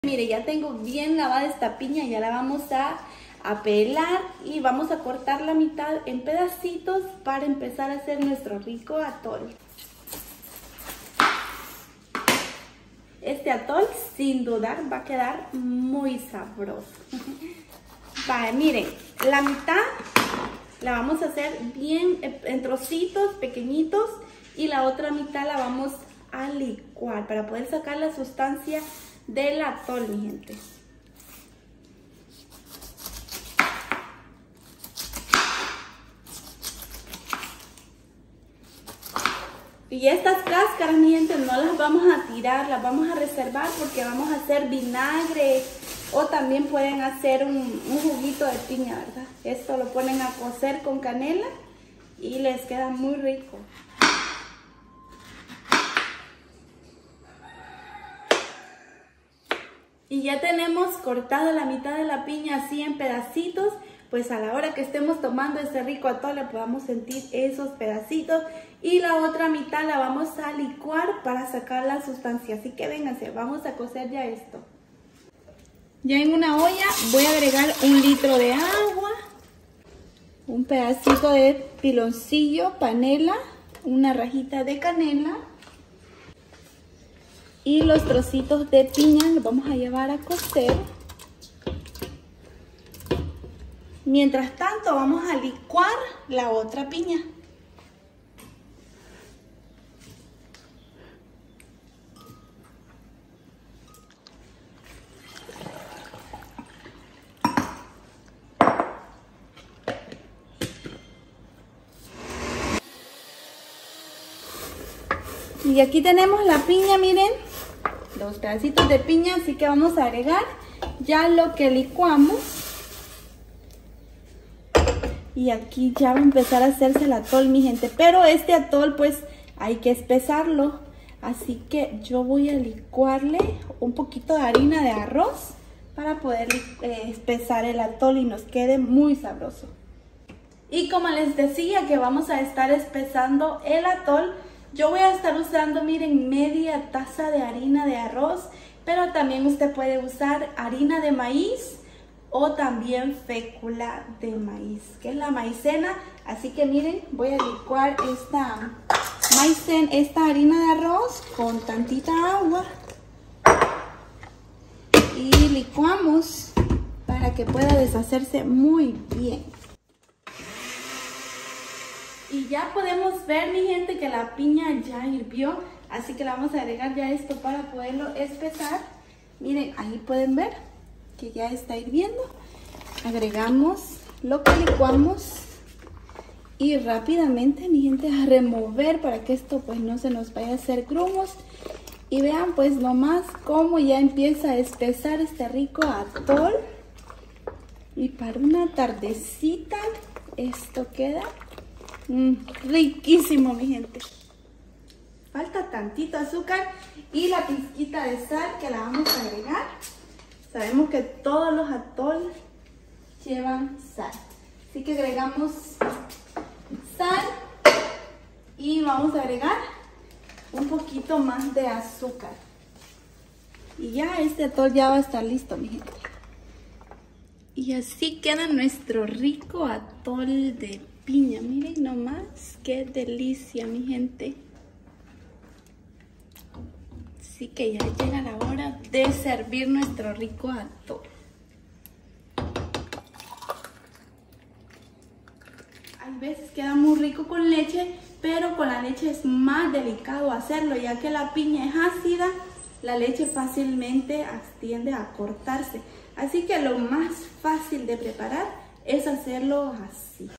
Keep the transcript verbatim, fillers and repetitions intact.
Mire, ya tengo bien lavada esta piña, ya la vamos a, a pelar y vamos a cortar la mitad en pedacitos para empezar a hacer nuestro rico atol. Este atol, sin dudar, va a quedar muy sabroso. Vale, miren, la mitad la vamos a hacer bien en trocitos pequeñitos y la otra mitad la vamos a licuar para poder sacar la sustancia del atol, mi gente. Y estas cáscaras, mi gente, no las vamos a tirar, las vamos a reservar porque vamos a hacer vinagre o también pueden hacer un, un juguito de piña, ¿verdad? Esto lo ponen a cocer con canela y les queda muy rico. Y ya tenemos cortado la mitad de la piña así en pedacitos, pues a la hora que estemos tomando este rico atole podamos sentir esos pedacitos. Y la otra mitad la vamos a licuar para sacar la sustancia. Así que vénganse, vamos a cocer ya esto. Ya en una olla voy a agregar un litro de agua, un pedacito de piloncillo, panela, una rajita de canela. Y los trocitos de piña los vamos a llevar a cocer. Mientras tanto vamos a licuar la otra piña. Y aquí tenemos la piña, miren, los pedacitos de piña, así que vamos a agregar ya lo que licuamos. Y aquí ya va a empezar a hacerse el atol, mi gente, pero este atol pues hay que espesarlo, así que yo voy a licuarle un poquito de harina de arroz para poder eh, espesar el atol y nos quede muy sabroso. Y como les decía que vamos a estar espesando el atol, yo voy a estar usando, miren, media taza de harina de arroz, pero también usted puede usar harina de maíz o también fécula de maíz, que es la maicena. Así que miren, voy a licuar esta maicena, esta harina de arroz con tantita agua y licuamos para que pueda deshacerse muy bien. Y ya podemos ver, mi gente, que la piña ya hirvió, así que le vamos a agregar ya esto para poderlo espesar. Miren, ahí pueden ver que ya está hirviendo. Agregamos lo que licuamos y rápidamente, mi gente, a remover para que esto pues no se nos vaya a hacer grumos. Y vean pues nomás cómo ya empieza a espesar este rico atol. Y para una tardecita esto queda Mm, riquísimo, mi gente. Falta tantito azúcar y la pizquita de sal que la vamos a agregar. Sabemos que todos los atol llevan sal, así que agregamos sal y vamos a agregar un poquito más de azúcar. Y ya este atol ya va a estar listo, mi gente. Y así queda nuestro rico atol de piña. Miren nomás qué delicia, mi gente. Así que ya llega la hora de servir nuestro rico atol. Hay veces queda muy rico con leche, pero con la leche es más delicado hacerlo, ya que la piña es ácida, la leche fácilmente tiende a cortarse. Así que lo más fácil de preparar es hacerlo así.